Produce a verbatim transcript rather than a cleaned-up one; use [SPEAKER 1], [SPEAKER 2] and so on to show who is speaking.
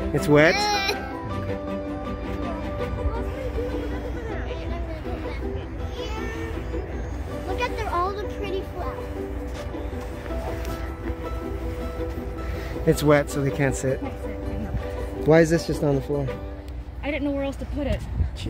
[SPEAKER 1] It's wet?
[SPEAKER 2] Look at the, all the pretty flowers.
[SPEAKER 1] It's wet, so they can't sit. Why is this just on the floor?
[SPEAKER 3] I didn't know where else to put it.